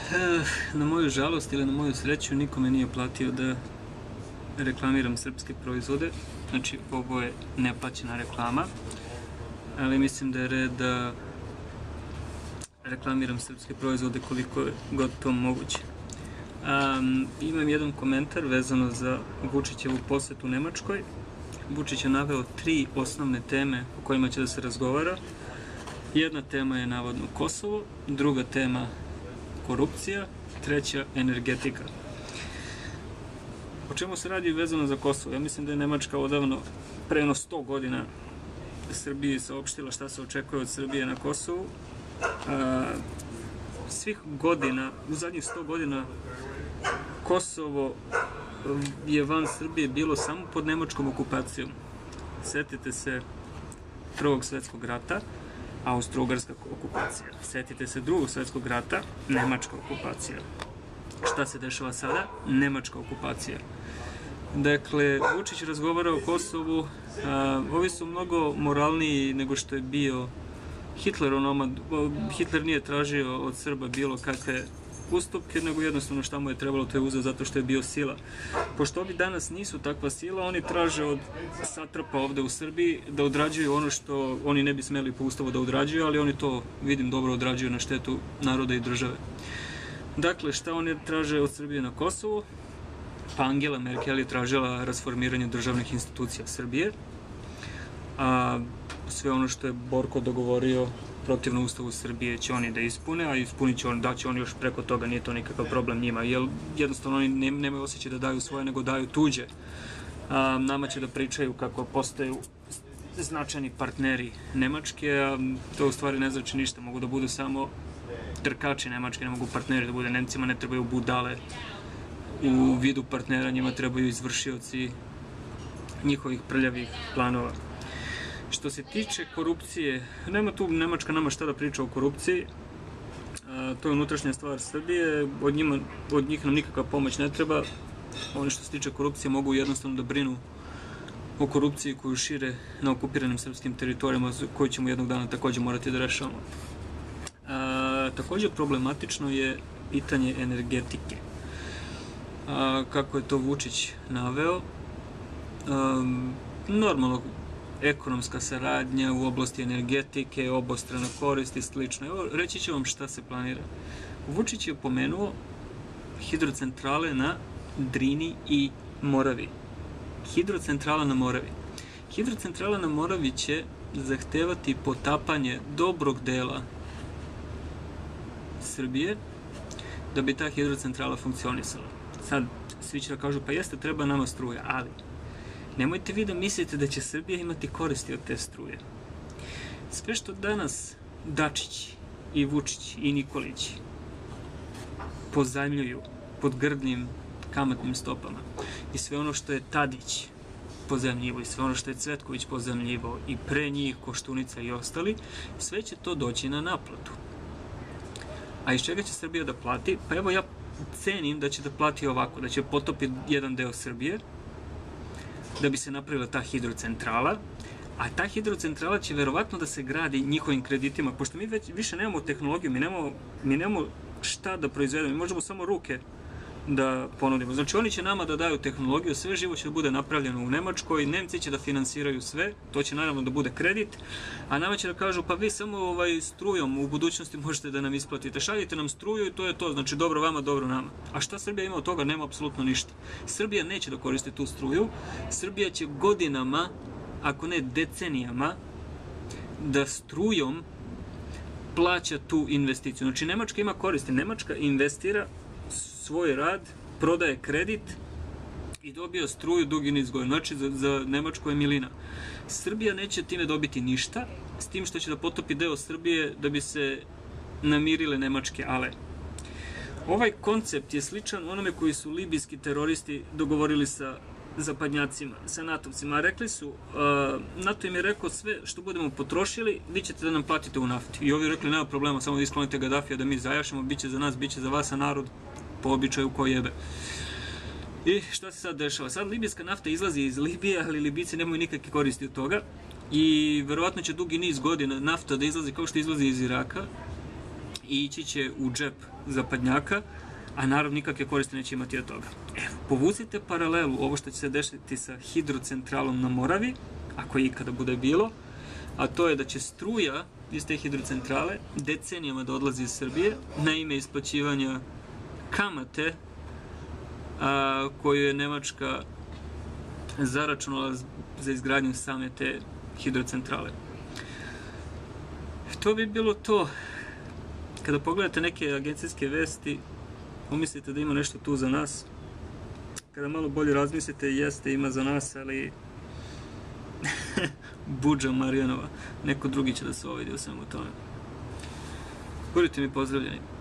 Na moju žalost ili na moju sreću niko me nije platio da reklamiram srpske proizvode. Znači, ovo je neplaćena reklama, ali mislim da je red da reklamiram srpske proizvode koliko je god to moguće. Imam jedan komentar vezano za Vučićevu posetu Nemačkoj. Vučić je naveo 3 osnovne teme o kojima će da se razgovara. Jedna tema je navodno Kosovo, druga tema korupcija, treća energetika. O čemu se radi vezano za Kosovo? Ja mislim da je Nemačka odavno, pre 100 godina, Srbiji saopštila šta se očekuje od Srbije na Kosovu. Svih godina, u zadnjih 100 godina, Kosovo je van Srbije bilo samo pod nemačkom okupacijom. Sjetite se Prvog svjetskog rata, Austro-Ugarska okupacija. Sjetite se Drugog svjetskog rata, nemačka okupacija. Šta se dešava sada? Nemačka okupacija. Dakle, Vučić razgovara o Kosovu, ovi su mnogo moralniji nego što je bio Hitler. Hitler nije tražio od Srba bilo kakve ustupke, nego jednostavno šta mu je trebalo to je uzeo zato što je bio sila. Pošto ovi danas nisu takva sila, oni traže od satrapa ovde u Srbiji da odrađuju ono što oni ne bi smeli po ustavu da odrađuju, ali oni to, vidim, dobro odrađuju na štetu naroda i države. Dakle, šta oni traže od Srbije na Kosovu? Pa Angela Merkel je tražila rasformiranje državnih institucija Srbije, a sve ono što je Borko dogovorio protivno ustavu Srbije će oni da ispune, a ispunit će on, daće oni još preko toga, nije to nikakav problem njima, jer jednostavno oni nemaju osjećaj da daju svoje, nego daju tuđe. Nama će da pričaju kako postaju značajni partneri Nemačke, a to u stvari ne znači ništa, mogu da budu samo trkači Nemačke, ne mogu partneri da bude. Nemcima ne trebaju budale u vidu partnera, njima trebaju izvršioci njihovih prljavih planova. Što se tiče korupcije, nema tu Nemačka nama šta da priča o korupciji, to je unutrašnja stvar Srbije, od njih nam nikakva pomoć ne treba. Oni što se tiče korupcije mogu jednostavno da brinu o korupciji koju šire na okupiranim srpskim teritorijama, koju ćemo jednog dana također morati da rešavamo. Također problematično je pitanje energetike. Kako je to Vučić naveo, normalno ekonomska saradnja u oblasti energetike, obostrana korist i slično. Evo, reći ću vam šta se planira. Vučić je pomenuo hidrocentrale na Drini i Moravi. Hidrocentrala na Moravi. Hidrocentrala na Moravi će zahtevati potapanje dobrog dela Srbije da bi ta hidrocentrala funkcionisala. Sad, svi će da kažu, pa jeste, treba nama struja, ali nemojte vi da mislite da će Srbija imati koristi od te struje. Sve što danas Dačić i Vučić i Nikolić pozajmljuju pod grdnim kamatnim stopama i sve ono što je Tadić pozajmljivo i sve ono što je Cvetković pozajmljivo i pre njih Koštunica i ostali, sve će to doći na naplatu. A iz čega će Srbija da plati? Pa evo, ja cenim da će da plati ovako, da će potopiti jedan deo Srbije, da bi se napravila ta hidrocentrala, a ta hidrocentrala će verovatno da se gradi njihovim kreditima, pošto mi više nemamo tehnologiju, mi nemamo šta da proizvedemo, mi možemo samo ruke da ponudimo. Znači, oni će nama da daju tehnologiju, sve živo će da bude napravljeno u Nemačkoj, Nemci će da finansiraju sve, to će naravno da bude kredit, a nama će da kažu, pa vi samo strujom u budućnosti možete da nam isplatite, šaljite nam struju i to je to, znači dobro vama, dobro nama. A šta Srbija ima od toga? Nema apsolutno ništa. Srbija neće da koristi tu struju, Srbija će godinama, ako ne decenijama, da strujom plaća tu investiciju. Znači, Nemačka ima koristi, Nemačka investira svoj rad, prodaje kredit i dobija struju dugi niz godina. Znači, za Nemačku je milina. Srbija neće time dobiti ništa, s tim što će da potopi deo Srbije da bi se namirile nemačke ale. Ovaj koncept je sličan onome koji su libijski teroristi dogovorili sa zapadnjacima, sa NATO-vcima. Rekli su, NATO im je rekao, sve što budemo potrošili, vi ćete da nam platite u nafti. I ovi rekli, nema problema, samo da isklonite Gaddafija da mi zajašemo, bit će za nas, bit će za vas, a narod po običaju ko jebe. I šta se sad dešava? Sad libijska nafta izlazi iz Libije, ali Libijci nemaju nikakve koristi od toga i verovatno će dugi niz godina nafta da izlazi kao što izlazi iz Iraka i ići će u džep zapadnjaka, a narod nikakve koriste neće imati od toga. Povucite paralelu, ovo što će se desiti sa hidrocentralom na Moravi, ako ikada bude bilo, a to je da će struja iz te hidrocentrale decenijama da odlazi iz Srbije na ime isplaćivanja kamate koju je Nemačka zaračunala za izgradnju same te hidrocentrale. To bi bilo to. Kada pogledate neke agencijske vesti, umislite da ima nešto tu za nas. Kada malo bolje razmislite, jeste, ima za nas, ali budža Marjanova. Neko drugi će da se ovidi o svemu tome. Budite mi pozdravljeni.